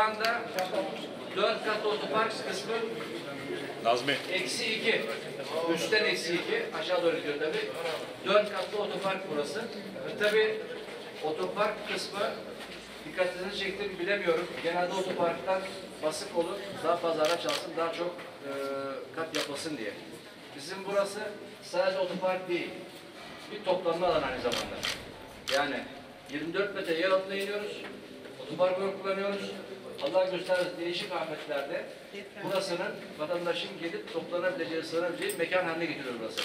anda 4 katlı otopark kısmı Nazmi. -2. Üstten -2. Aşağı doğru gidiyor tabii. 4 katlı otopark burası. Tabii otopark kısmı dikkatinizi çekti bilemiyorum. Genelde otoparklar basık olur. Daha fazla araç alsın, daha çok kat yapılsın diye. Bizim burası sadece otopark değil. Bir toplanma alanı aynı zamanda. Yani 24 metre yer altına iniyoruz. Otopark kullanıyoruz. Allah göstermesin değişik afetlerde burasının vatandaşın gelip toplanabileceği, sığınabileceği mekan haline getiriyor burası.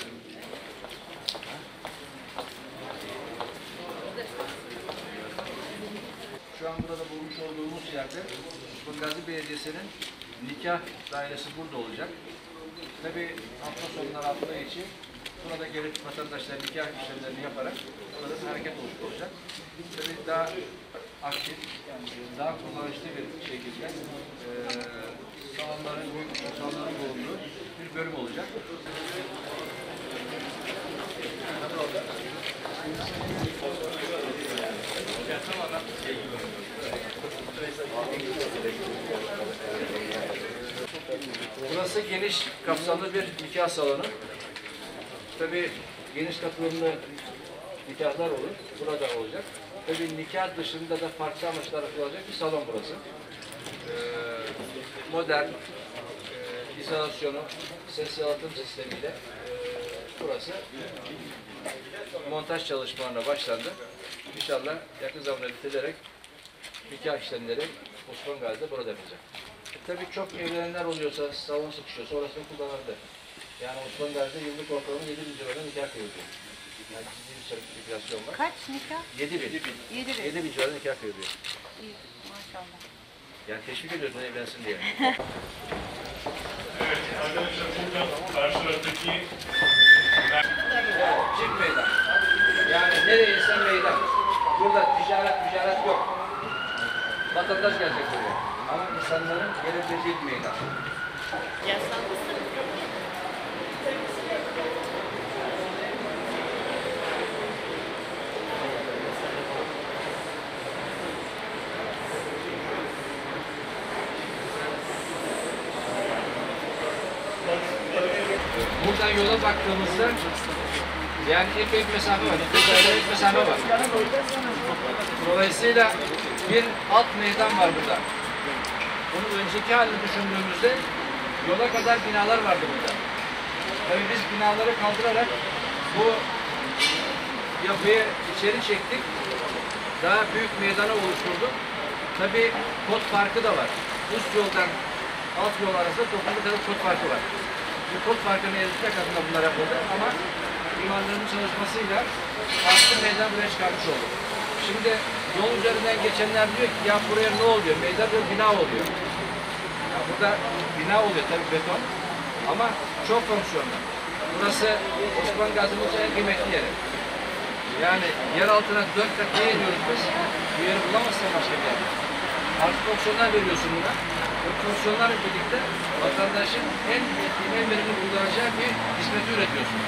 Şu an burada bulmuş olduğumuz yerde Gazi Belediyesi'nin nikah dairesi burada olacak. Tabii hafta sonları hafta içi burada gelip vatandaşlar nikah işlemlerini yaparak burada hareket oluşturacak. Tabii daha aktif, yani daha kullanışlı bir şekilde salonların bulunduğu bir bölüm olacak. Burası geniş kapsamlı bir nikah salonu. Tabii geniş katılımlı nikahlar olur. Burada olacak. Tabii nikah dışında da farklı amaçlar yapılacak bir salon burası. Modern, izolasyonu, ses yalıtım sistemiyle burası montaj çalışmalarına başlandı. İnşallah yakın zamanda bitilerek nikah işlemleri Osman Gazi'de burada yapacak. Tabii çok evlenenler oluyorsa, salon sıkışıyorsa orasını kullanırdı. Yani Osman Gazi'de yıllık ortalama 7.000 liradan nikah kıyılıyor. Yani ciddi bir sertifikasyon var. Kaç nikah? 7.000. 7.000 civarında nikah kıyılıyor. İyi, maşallah. Yani teşvik ediyorsun evlensin diye. Evet arkadaşlar burada karşı taraftaki Çift meydan. Yani nereye insan meydan. Burada ticaret yok. Vatandaş gelecek buraya. Ama insanların gelebileceği bir meydan. Buradan yola baktığımızda yani epey bir mesafe var. Bir mesafe var. Dolayısıyla bir alt meydan var burada. Bunun önceki halini düşündüğümüzde yola kadar binalar vardı burada. Tabii biz binaları kaldırarak bu yapıyı içeri çektik. Daha büyük meydana oluşturduk. Tabii kod farkı da var. Üst yoldan alt yol arasında 9 tane kod farkı var. Bu kod farkını eritmek adına bunlar yapıldı ama mimarların çalışmasıyla farklı meydan buraya çıkarmış olduk. Şimdi yol üzerinden geçenler diyor ki ya buraya ne oluyor? Meydan diyor bina oluyor. Ya burada bina oluyor tabii beton ama çok fonksiyonel. Burası Osman Gazi'nin en kıymetli yeri. Yani yer altına 4 katlıya iniyoruz biz. Bu yeri bulamazsan başka bir yer. Artık fonksiyonel veriyorsun buna. Bu fonksiyonlarla birlikte vatandaşın en verimli kullanacağı bir hizmeti üretiyorsun.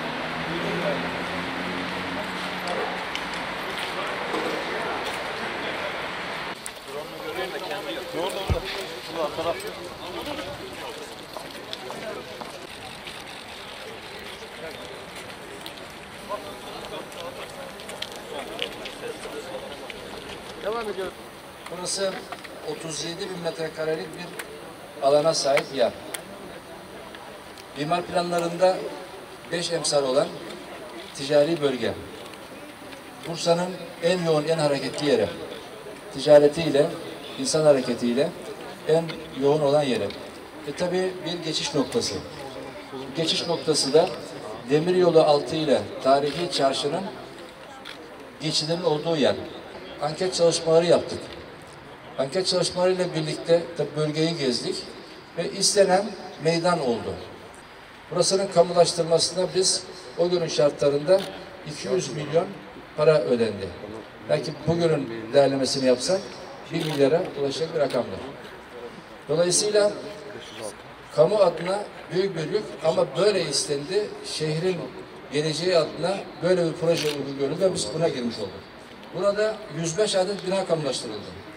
Devam ediyoruz. Burası 37.000 metrekarelik bir alana sahip yer. Mimar planlarında 5 emsal olan ticari bölge. Bursa'nın en yoğun, en hareketli yeri. Ticaretiyle, insan hareketiyle en yoğun olan yeri. Tabii bir geçiş noktası. Geçiş noktası da demiryolu altı ile tarihi çarşının geçidinin olduğu yer. Anket çalışmaları yaptık. Anket çalışmalarıyla birlikte bölgeyi gezdik ve istenen meydan oldu. Burasının kamulaştırmasına biz o günün şartlarında 200 milyon para ödendi. Belki bugünün değerlemesini yapsak 1 milyara ulaşacak bir rakamdır. Dolayısıyla kamu adına büyük bir yük ama böyle istendi. Şehrin geleceği adına böyle bir proje uygun görüldü ve biz buna girmiş olduk. Burada 105 adet bina kamulaştırıldı.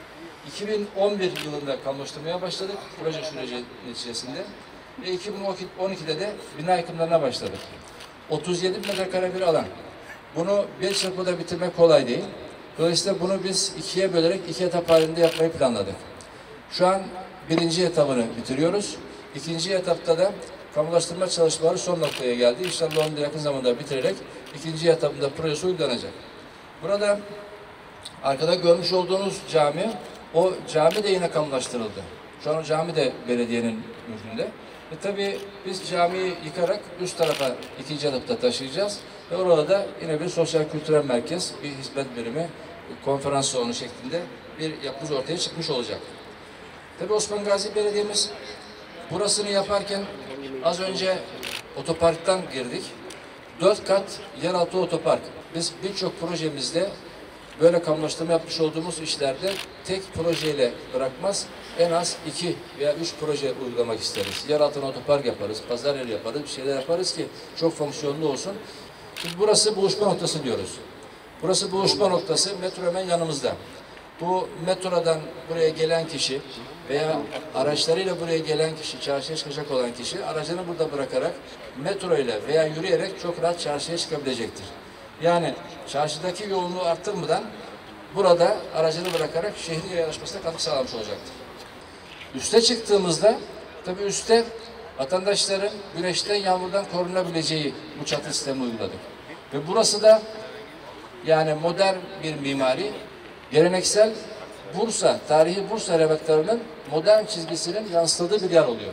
2011 yılında kamulaştırmaya başladık proje süreci neticesinde ve 2012'de de bina yıkımlarına başladık. 37 metrekare bir alan. Bunu bir çırpıda bitirmek kolay değil. Dolayısıyla bunu biz ikiye bölerek 2 etap halinde yapmayı planladık. Şu an birinci etabını bitiriyoruz. İkinci etapta da kamulaştırma çalışmaları son noktaya geldi. İnşallah onu da yakın zamanda bitirerek ikinci etapında projesi uygulanacak. Burada arkada görmüş olduğunuz cami, o cami de yine kamulaştırıldı. Şu an o cami de belediyenin mülkünde. Tabii biz camiyi yıkarak üst tarafa ikinci etapta taşıyacağız. Ve orada da yine bir sosyal kültürel merkez, bir hizmet birimi, konferans salonu şeklinde bir yapımız ortaya çıkmış olacak. Tabii Osman Gazi Belediye'miz burasını yaparken az önce otoparktan girdik. 4 kat yeraltı otopark. Biz birçok projemizde böyle kamulaştırma yapmış olduğumuz işlerde tek projeyle bırakmaz. En az 2 veya 3 proje uygulamak isteriz. Yeraltına otopark yaparız, pazar yeri yaparız, bir şeyler yaparız ki çok fonksiyonlu olsun. Şimdi burası buluşma noktası diyoruz. Burası buluşma noktası, metro hemen yanımızda. Bu metrodan buraya gelen kişi veya araçlarıyla buraya gelen kişi, çarşıya çıkacak olan kişi aracını burada bırakarak metro ile veya yürüyerek çok rahat çarşıya çıkabilecektir. Yani çarşıdaki yoğunluğu arttırmadan burada aracını bırakarak şehrin yayalaşmasına katkı sağlamış olacaktır. Üste çıktığımızda tabii üstte vatandaşların güneşten, yağmurdan korunabileceği bu çatı sistemi uyguladık. Ve burası da yani modern bir mimari, geleneksel Bursa, tarihi Bursa rebetlerinin modern çizgisinin yansıtıldığı bir yer oluyor.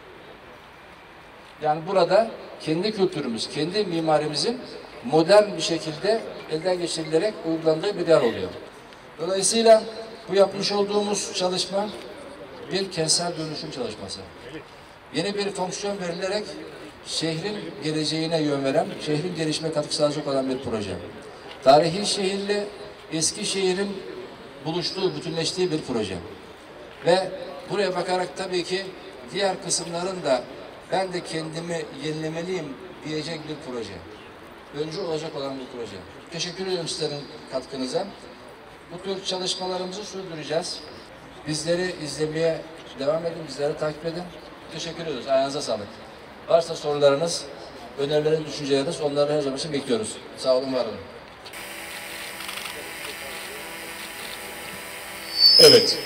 Yani burada kendi kültürümüz, kendi mimarimizin modern bir şekilde elden geçirilerek uygulandığı bir yer oluyor. Dolayısıyla bu yapmış olduğumuz çalışma bir kentsel dönüşüm çalışması. Yeni bir fonksiyon verilerek şehrin geleceğine yön veren, şehrin gelişime katkı sağlayacak olan bir proje. Tarihi şehirle eski şehrin buluştuğu, bütünleştiği bir proje. Ve buraya bakarak tabii ki diğer kısımların da ben de kendimi yenilemeliyim diyecek bir proje. Öncü olacak olan bir proje. Teşekkür ediyorum sizlerin katkınıza. Bu tür çalışmalarımızı sürdüreceğiz. Bizleri izlemeye devam edin, bizleri takip edin. Teşekkür ediyoruz. Ayağınıza sağlık. Varsa sorularınız, önerileriniz, düşünceleriniz, onları her zaman için bekliyoruz. Sağ olun, var olun. Evet.